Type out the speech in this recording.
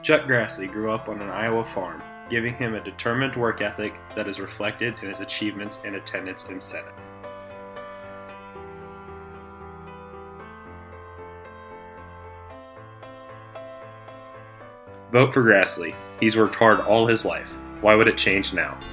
Chuck Grassley grew up on an Iowa farm, giving him a determined work ethic that is reflected in his achievements in attendance in Senate. Vote for Grassley. He's worked hard all his life. Why would it change now?